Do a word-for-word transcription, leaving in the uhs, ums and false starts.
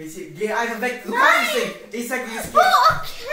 Ich, geh einfach weg. Du kannst es nicht. Ich sag, wie es geht. Okay.